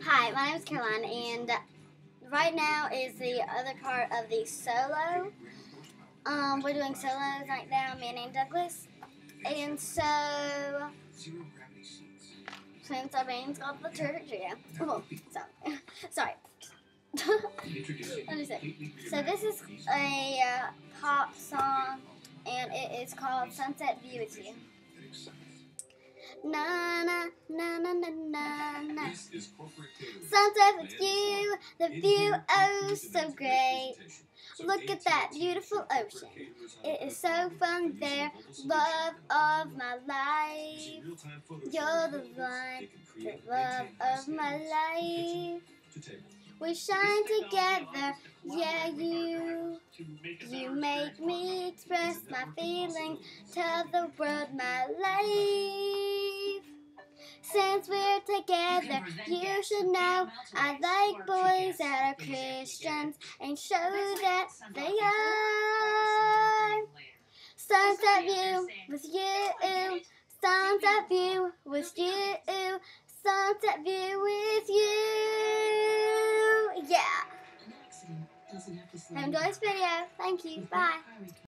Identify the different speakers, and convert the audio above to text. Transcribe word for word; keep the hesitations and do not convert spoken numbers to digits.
Speaker 1: Hi, my name is Caroline, and right now is the other part of the solo. Um, we're doing solos right now, me and Douglas. And so, since our band's called the Church, yeah. Oh, sorry. Sorry. What is it? So this is a uh, pop song, and it is called Sunset View with You. Na na na na na na na. Sunset with you, the view oh so great. Look at that beautiful ocean. It is so fun there, love of my life. You're the one, the love of my life. We shine together, yeah you. You make me express my feelings, tell the world my life. Since we're together, you should know I like boys that are Christians and show that they are. Sunset view with you, sunset view with you, sunset view with you. Yeah. Enjoy this video. Thank you. Bye.